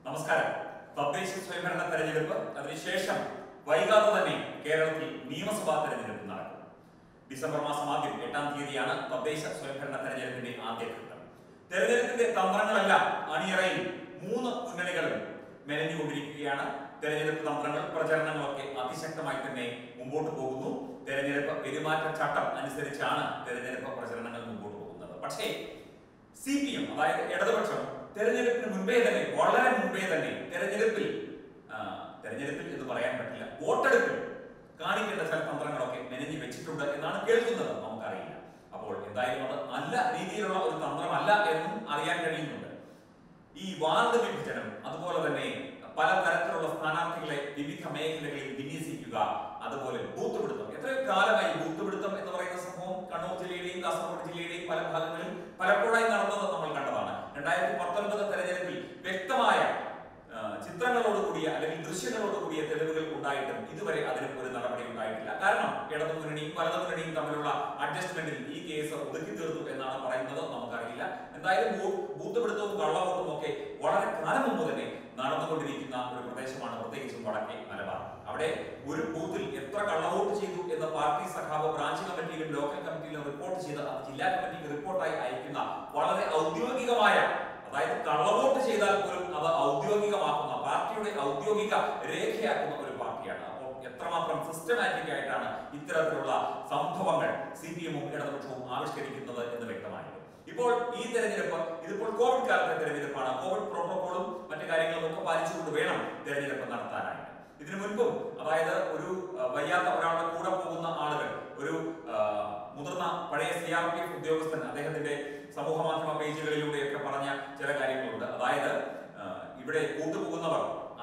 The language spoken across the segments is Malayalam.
നമസ്കാരം. തദ്ദേശ സ്വയംഭരണ തെരഞ്ഞെടുപ്പ് അതിനുശേഷം വൈകാതെ തന്നെ കേരളത്തിൽ നിയമസഭാ തെരഞ്ഞെടുപ്പ് നടക്കും. ഡിസംബർ മാസം ആദ്യം 8-ാം തീയതിയാണ് തദ്ദേശ സ്വയംഭരണ തെരഞ്ഞെടുപ്പിന്റെ ആദ്യഘട്ടം. തെരഞ്ഞെടുപ്പിന്റെ തന്ത്രങ്ങളെല്ലാം അണിയറയിൽ 3 മുന്നണികളും മെനഞ്ഞുകൊണ്ടിരിക്കുകയാണ്. തെരഞ്ഞെടുപ്പ് തന്ത്രങ്ങൾ പ്രചരണങ്ങളൊക്കെ അതിശക്തമായി തന്നെ മുമ്പോട്ട് പോകുന്നു. തെരഞ്ഞെടുപ്പ് പെരുമാറ്റച്ചട്ടം അനുസരിച്ചാണ് തെരഞ്ഞെടുപ്പ് പ്രചരണങ്ങൾ മുമ്പോട്ട് പോകുന്നത്. പക്ഷേ CPM അതായത് ഇടതുപക്ഷം തെരഞ്ഞെടുപ്പിന് മുൻപേ തന്നെ വളരെ മുൻപേ തന്നെ തെരഞ്ഞെടുപ്പിൽ എന്ന് പറയാൻ പറ്റില്ല, വോട്ടെടുപ്പിൽ കാണിക്കേണ്ട ചില തന്ത്രങ്ങളൊക്കെ മെനഞ്ഞു വെച്ചിട്ടുണ്ട് എന്നാണ് കേൾക്കുന്നത്. നമുക്കറിയില്ല. അപ്പോൾ എന്തായാലും അത് നല്ല രീതിയിലുള്ള ഒരു തന്ത്രമല്ല എന്നും അറിയാൻ കഴിയുന്നുണ്ട്. ഈ വാർഡ് വിഭജനം, അതുപോലെ തന്നെ പലതരത്തിലുള്ള സ്ഥാനാർത്ഥികളെ വിവിധ മേഖലകളിൽ വിന്യസിക്കുക, അതുപോലെ ബൂത്ത് പിടുത്തം. എത്രയോ കാലമായി ബൂത്ത് പിടുത്തം എന്ന് പറയുന്ന സംഭവം കണ്ണൂർ ജില്ലയുടെയും കാസർഗോഡ് ജില്ലയുടെയും പല ഭാഗങ്ങളിൽ പലപ്പോഴായി നടന്നത് നമ്മൾ കണ്ടതാണ്. 2019 തെരഞ്ഞെടുപ്പിൽ വ്യക്തമായ ചിത്രങ്ങളോടുകൂടിയ അല്ലെങ്കിൽ ദൃശ്യങ്ങളോടുകൂടിയ തെളിവുകൾ ഉണ്ടായിട്ടും ഇതുവരെ അതിന് ഒരു നടപടി ഉണ്ടായിട്ടില്ല. കാരണം ഇടതു മുന്നണിയും വലതു മുന്നണിയും തമ്മിലുള്ള അഡ്ജസ്റ്റ്മെന്റിൽ ഈ കേസ് ഒതുക്കി തീർത്തു എന്നാണ് പറയുന്നത്. നമുക്കറിയില്ല. എന്തായാലും ബൂത്ത് പിടുത്തവും കള്ളവോട്ടും ഒക്കെ വളരെ കാലം മുമ്പ് തന്നെ നടന്നുകൊണ്ടിരിക്കുന്ന ഒരു പ്രദേശമാണ്, പ്രത്യേകിച്ചും വടക്കേ മലബാർ. അവിടെ ഒരു ബൂത്തിൽ എത്ര കള്ളവോട്ട് ചെയ്തു എന്ന് പാർട്ടി സഖാവ് ബ്രാഞ്ച് കമ്മിറ്റിയിലും ലോക്കൽ കമ്മിറ്റിയിലും റിപ്പോർട്ട് ചെയ്ത് അത് ജില്ലാ കമ്മിറ്റിക്ക് റിപ്പോർട്ടായി അയക്കുന്ന വളരെ ഔദ്യോഗികമായ, അതായത് കള്ളവോട്ട് ചെയ്താൽ പോലും അത് ഔദ്യോഗികമാക്കുന്ന, പാർട്ടിയുടെ ഔദ്യോഗിക രേഖയാക്കുന്ന ഒരു പാർട്ടിയാണ്. അപ്പോൾ എത്രമാത്രം സിസ്റ്റമാറ്റിക് ആയിട്ടാണ് ഇത്തരത്തിലുള്ള സംഭവങ്ങൾ CPM-ഉം ഇടതുപക്ഷവും ആവിഷ്കരിക്കുന്നത് എന്ന് വ്യക്തമായിരുന്നു. ഇപ്പോൾ ഈ തെരഞ്ഞെടുപ്പ് ഇതിപ്പോൾ കോവിഡ് കാലത്തെ തെരഞ്ഞെടുപ്പാണ്. കോവിഡ് പ്രോട്ടോകോളും മറ്റു കാര്യങ്ങളും ഒക്കെ പാലിച്ചുകൊണ്ട് വേണം തെരഞ്ഞെടുപ്പ് നടത്താനായിട്ട്. ഇതിനു മുൻപും, അതായത് ഒരു വയ്യാത്ത ഒരാളുടെ കൂടെ പോകുന്ന ആളുകൾ, ഒരു മുതിർന്ന പഴയ CRPF ഉദ്യോഗസ്ഥൻ അദ്ദേഹത്തിന്റെ സമൂഹ മാധ്യമ പേജുകളിലൂടെയൊക്കെ പറഞ്ഞ ചില കാര്യങ്ങളുണ്ട്. അതായത് ഇവിടെ കൂട്ടുപോകുന്നവർ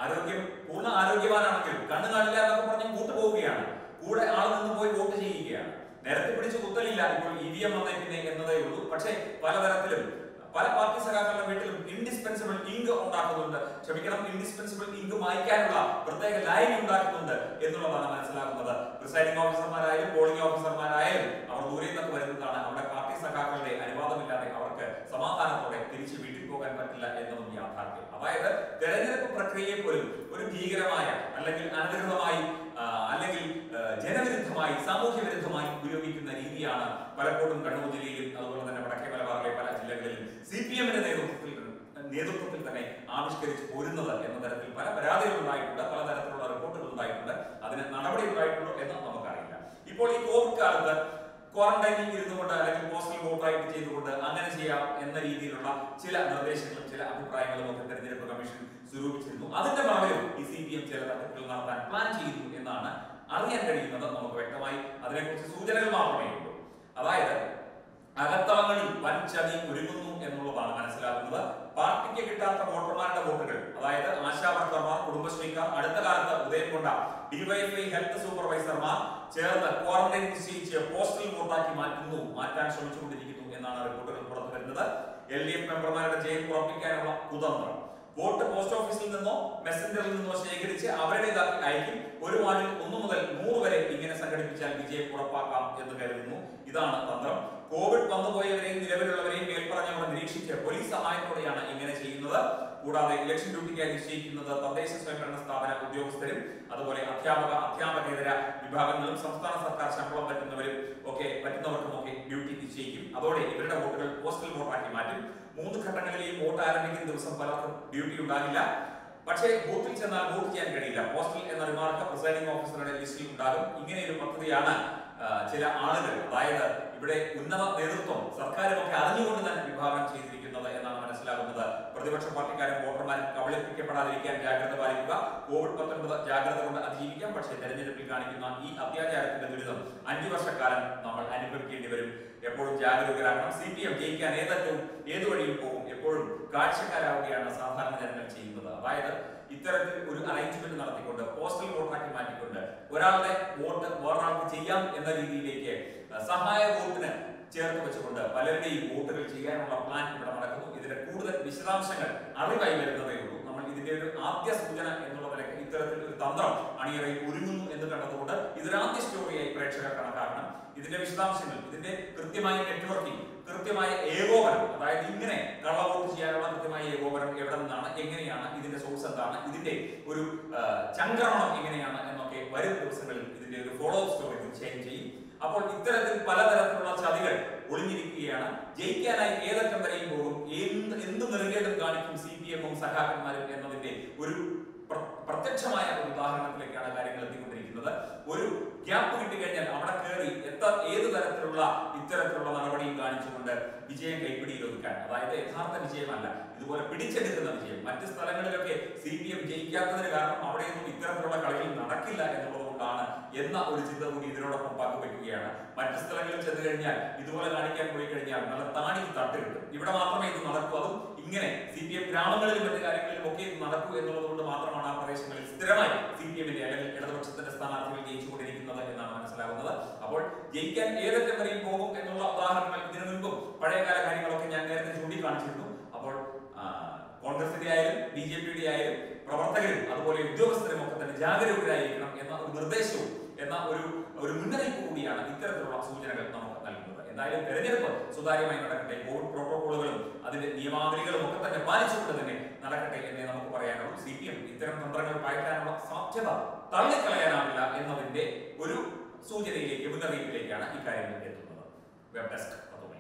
പൂർണ്ണ ആരോഗ്യവാനാണെങ്കിലും കണ്ണു കാണില്ല എന്നൊക്കെ പറഞ്ഞ് കൂട്ടുപോവുകയാണ്. കൂടെ ആൾ നിന്ന് പോയി വോട്ട് ചെയ്യുകയാണ്. നേരത്തെ പിടിച്ച് കുത്തലില്ല, ഇപ്പോൾ EVM വന്നേക്കുന്നേ എന്നതേ ഉള്ളൂ. പക്ഷേ പലതരത്തിലും പല പാർട്ടി സഖാക്കളുടെ വീട്ടിലും ഇൻഡിസ്പെൻസിബിൾ ഇങ്ക് ഉണ്ടാക്കുന്നുണ്ട്. ഇൻഡിസ്പെൻസിബിൾ ഇങ്ക് മായ്ക്കാനുള്ള പ്രത്യേക ലൈൻ ഉണ്ടാക്കുന്നുണ്ട് എന്നുള്ളതാണ് മനസ്സിലാക്കുന്നത്. പ്രിസൈഡിംഗ് ഓഫീസർമാരായാലും പോളിംഗ് ഓഫീസർമാരായാലും അവർ ദൂരെ നിന്നൊക്കെ വരുന്നതാണ്. അവിടെ പാർട്ടി സഖാക്കളുടെ അനുവാദമില്ലാതെ അവർക്ക് സമാധാനത്തോടെ തിരിച്ച് വീട്ടിൽ പോകാൻ പറ്റില്ല എന്നതും യാഥാർത്ഥ്യം. അതായത് തെരഞ്ഞെടുപ്പ് പ്രക്രിയയെ പോലും ഒരു ഭീകരമായ, അല്ലെങ്കിൽ അനധികൃതമായി, അല്ലെങ്കിൽ ജനവിരുദ്ധമായി, സാമൂഹ്യ വിരുദ്ധമായി ഉപയോഗിക്കുന്ന രീതിയാണ് പലപ്പോഴും കണ്ണൂർ ജില്ലയിലും അതുപോലെ തന്നെ വടക്കേ മലബാറിലെ പല ജില്ലകളിലും CPM-ന്റെ നേതൃത്വത്തിൽ തന്നെ ആവിഷ്കരിച്ച് പോരുന്നത് എന്ന തരത്തിൽ പല പരാതികൾ ഉണ്ടായിട്ടുണ്ട്, പലതരത്തിലുള്ള റിപ്പോർട്ടുകൾ ഉണ്ടായിട്ടുണ്ട്. അതിന് നടപടി ഉണ്ടായിട്ടുണ്ടോ എന്ന് നമുക്കറിയില്ല. ഇപ്പോൾ ഈ കോവിഡ് കാലത്ത് ക്വാറന്റൈനിൽ ഇരുന്നുകൊണ്ട് അല്ലെങ്കിൽ പോസ്റ്റൽ വോട്ടായിട്ട് ചെയ്തുകൊണ്ട് അങ്ങനെ ചെയ്യാം എന്ന രീതിയിലുള്ള ചില നിർദ്ദേശങ്ങളും ചില അഭിപ്രായങ്ങളും ഒക്കെ തെരഞ്ഞെടുപ്പ് കമ്മീഷൻ സ്വരൂപിച്ചിരുന്നു. അതിന്റെ മറവിലും ഈ CPM ചില തട്ടിപ്പുകൾ നടത്താൻ പ്ലാൻ ചെയ്യുന്നു എന്നാണ് അറിയാൻ കഴിയുന്നത്. നമുക്ക് വ്യക്തമായി അതിനെക്കുറിച്ച് സൂചനകൾ മാത്രമേ ഉള്ളൂ. അതായത് അകത്തളങ്ങളിൽ വൻ ചതി ഒരുങ്ങുന്നു എന്നുള്ളതാണ് മനസ്സിലാക്കുന്നത്. പാർട്ടിക്ക് കിട്ടാത്ത വോട്ടർമാരുടെ വോട്ടുകൾ, അതായത് ആശാവർക്കർമാർ, കുടുംബശ്രീക്കാർ, അടുത്ത കാലത്ത് ഉദയം കൊണ്ട DYFI ഹെൽത്ത് സൂപ്പർവൈസർമാർ ചേർന്ന് ക്വാറന്റൈൻ നിശ്ചയിച്ച് പോസ്റ്റൽ വോട്ടാക്കി മാറ്റാൻ ശ്രമിച്ചുകൊണ്ടിരിക്കുന്നു എന്നാണ് റിപ്പോർട്ടുകൾ പുറത്തു വരുന്നത്. LDF മെമ്പർമാരുടെ ജയിൽ ഉറപ്പിക്കാനുള്ള കുതന്ത്രം. വോട്ട് പോസ്റ്റ് ഓഫീസിൽ നിന്നോ മെസ്സഞ്ചറിൽ നിന്നോ ശേഖരിച്ച് അവരുടേതാക്കി അയക്കും. ഒരു വാർഡിൽ 1 മുതൽ 100 വരെ ഇങ്ങനെ സംഘടിപ്പിച്ചാൽ വിജയം ഉറപ്പാക്കാം എന്ന് കരുതുന്നു. ഇതാണ് തന്ത്രം. കോവിഡ് വന്നുപോയവരെയും നിലവിലുള്ളവരെയും മേൽപ്പറഞ്ഞവർ നിരീക്ഷിച്ച് പോലീസ് സഹായത്തോടെയാണ് ഇങ്ങനെ ചെയ്യുന്നത്. കൂടാതെ ഇലക്ഷൻ ഡ്യൂട്ടിക്കായി നിശ്ചയിക്കുന്നത് തദ്ദേശ സ്വയംഭരണ സ്ഥാപന ഉദ്യോഗസ്ഥരും അതുപോലെ അധ്യാപകേതര വിഭാഗങ്ങളും സംസ്ഥാന സർക്കാർ ശമ്പളം പറ്റുന്നവർക്കും ഒക്കെ ഡ്യൂട്ടി നിശ്ചയിക്കും. അതോടെ ഇവരുടെ വോട്ടുകൾ പോസ്റ്റൽ വോട്ടാക്കി മാറ്റും. 3 ഘട്ടങ്ങളിലെയും വോട്ട് ആരംഭിക്കുന്ന ദിവസം പലർക്കും ഡ്യൂട്ടി ഉണ്ടാകില്ല. പക്ഷേ ബൂത്തിൽ ചെന്നാൽ വോട്ട് ചെയ്യാൻ കഴിയില്ല. പോസ്റ്റൽ എന്ന റിമാർക്ക് പ്രിസൈഡിംഗ് ഓഫീസറുടെ ലിസ്റ്റിൽ ഉണ്ടാകും. ഇങ്ങനെയൊരു പദ്ധതിയാണ് ചില ആളുകൾ, അതായത് ഇവിടെ ഉന്നത നേതൃത്വം സർക്കാരുമൊക്കെ അറിഞ്ഞുകൊണ്ട് തന്നെ വിഭാവനം ചെയ്തിരിക്കുന്നത് എന്നാണ് മനസ്സിലാകുന്നത്. പ്രതിപക്ഷ പാർട്ടിക്കാരും വോട്ടർമാരും കബളിപ്പിക്കപ്പെടാതിരിക്കാൻ ജാഗ്രത പാലിക്കുക. COVID-19 ജാഗ്രത കൊണ്ട് അതിജീവിക്കാം. പക്ഷേ തെരഞ്ഞെടുപ്പിൽ കാണിക്കുന്ന ഈ അത്യാചാരത്തിന്റെ ദുരിതം 5 വർഷക്കാലം നമ്മൾ അനുഭവിക്കേണ്ടി വരും. എപ്പോഴും ജാഗരൂകരാകണം. CPM ജയിക്കാൻ ഏത് വഴിയും പോകും. എപ്പോഴും കാഴ്ചക്കാരാവുകയാണ് സാധാരണ ജനങ്ങൾ ചെയ്യുന്നത്. അതായത് ഇത്തരത്തിൽ ഒരു അറേഞ്ച്മെന്റ് നടത്തിക്കൊണ്ട് പോസ്റ്റൽ വോട്ടാക്കി മാറ്റിക്കൊണ്ട് ഒരാളുടെ വോട്ട് വേറൊരാൾക്ക് ചെയ്യാം എന്ന രീതിയിലേക്ക് സഹായ വോട്ടിന് ചേർത്ത് വെച്ചുകൊണ്ട് പലരുടെയും വോട്ടുകൾ ചെയ്യാനുള്ള പ്ലാൻ ഇവിടെ നടക്കുന്നു. ഇതിന്റെ കൂടുതൽ വിശദാംശങ്ങൾ അറിവായി വരുന്നതേ ഉള്ളൂ. നമ്മൾ ഇതിന്റെ ഒരു ആദ്യ സൂചന എന്നുള്ള നിലയ്ക്ക് ഇത്തരത്തിൽ ഒരു തന്ത്രം അണിയറയിൽ ഒരുങ്ങുന്നു എന്ന് കണ്ടതുകൊണ്ട് ഇതൊരു ആദ്യ സ്റ്റോറിയായി പ്രേക്ഷകർ കണക്കാക്കണം. ഇതിന്റെ വിശദാംശങ്ങൾ, ഇതിന്റെ കൃത്യമായ നെറ്റ്വർക്കിംഗ്, കൃത്യമായ ഏകോപനം, അതായത് ഇങ്ങനെ കള്ള വോട്ട് ചെയ്യാനുള്ള കൃത്യമായ ഏകോപനം എവിടെ നിന്നാണ്, എങ്ങനെയാണ്, ഇതിന്റെ സോഴ്സ് എന്താണ്, ഇതിന്റെ ഒരു ചംക്രമണം എങ്ങനെയാണ് എന്നൊക്കെ വരും ദിവസങ്ങളിൽ ഇതിന്റെ ഒരു ഫോളോ അപ്പ് സ്റ്റോറി തീർച്ചയായും ചെയ്യും. അപ്പോൾ ഇത്തരത്തിൽ പലതരത്തിലുള്ള ചതികൾ ഒളിഞ്ഞിരിക്കുകയാണ്. ജയിക്കാനായി ഏതറ്റം വരെയും പോകും, എന്ത് നെറുകേടും കാണിക്കും CPM-ഉം സഖാക്കന്മാരും എന്നതിന്റെ ഒരു പ്രത്യക്ഷമായ ഒരു ഉദാഹരണത്തിലേക്കാണ് കാര്യങ്ങൾ എത്തിക്കൊണ്ടിരിക്കുന്നത്. ഒരു ഗ്യാപ്പ് കിട്ടിക്കഴിഞ്ഞാൽ അവിടെ കയറി ഏത് തരത്തിലുള്ള ഇത്തരത്തിലുള്ള നടപടിയും കാണിച്ചുകൊണ്ട് വിജയം കൈപ്പിടിയിൽ ഒതുക്കാൻ, അതായത് യഥാർത്ഥ വിജയമല്ല, ഇതുപോലെ പിടിച്ചെടുക്കുന്ന വിജയം. മറ്റ് സ്ഥലങ്ങളിലൊക്കെ CPM ജയിക്കാത്തതിന് കാരണം അവിടെയൊന്നും ഇത്തരത്തിലുള്ള കളികൾ നടക്കില്ല എന്നുള്ളതുകൊണ്ടാണ് എന്ന ഒരു ചിന്ത കൂടി ഇതിനോടൊപ്പം പങ്കുവെക്കുകയാണ്. മറ്റു സ്ഥലങ്ങളിൽ ചെന്ന് കഴിഞ്ഞാൽ ഇതുപോലെ കാണിക്കാൻ പോയി കഴിഞ്ഞാൽ നല്ല താണി തട്ട് കിട്ടും. ഇവിടെ മാത്രമേ ഇത് നടക്കൂ, അതും ഇങ്ങനെ CPM ഗ്രാമങ്ങളിലും മറ്റു കാര്യങ്ങളിലും ഒക്കെ ഇത് നടക്കൂ എന്നുള്ളത് കൊണ്ട് മാത്രമാണ് ആ പ്രദേശങ്ങളിൽ സ്ഥിരമായി CPM-ന്റെ അല്ലെങ്കിൽ ഇടതുപക്ഷത്തിന്റെ സ്ഥാനാർത്ഥികൾ ജയിച്ചുകൊണ്ടിരിക്കുന്നത് എന്നാണ് മനസ്സിലാകുന്നത്. അപ്പോൾ ജയിക്കാൻ ഏതൊക്കെ വരെയും പോകും എന്നുള്ള ഉദാഹരണങ്ങൾ ഇതിനു മുൻപും പഴയകാല കാര്യങ്ങളൊക്കെ ഞാൻ നേരത്തെ ചൂണ്ടിക്കാണിച്ചിരുന്നു. അപ്പോൾ കോൺഗ്രസിന്റെ ആയാലും BJP-യുടെ ആയാലും പ്രവർത്തകരും അതുപോലെ ഉദ്യോഗസ്ഥരും ഒക്കെ തന്നെ ജാഗരൂകരായിരിക്കണം എന്ന ഒരു നിർദ്ദേശവും എന്ന ഒരു മുന്നറിയിപ്പ് കൂടിയാണ് ഇത്തരത്തിലുള്ള സൂചനകൾ നമുക്ക് നൽകുന്നത്. എന്തായാലും തെരഞ്ഞെടുപ്പ് സുതാര്യമായി നടക്കട്ടെ, കോവിഡ് പ്രോട്ടോകോളുകളും അതിന്റെ നിയമാവലികളും ഒക്കെ തന്നെ പാലിച്ചുകൊണ്ട് തന്നെ നടക്കട്ടെ എന്നേ നമുക്ക് പറയാനുള്ളൂ. CPM ഇത്തരം തന്ത്രങ്ങൾ പായിക്കാനുള്ള സാധ്യത തള്ളിക്കളയാനാവില്ല എന്നതിന്റെ ഒരു സൂചനയിലേക്ക്, മുന്നറിയിപ്പിലേക്കാണ് ഇക്കാര്യങ്ങൾ എത്തുന്നത്. Web desk.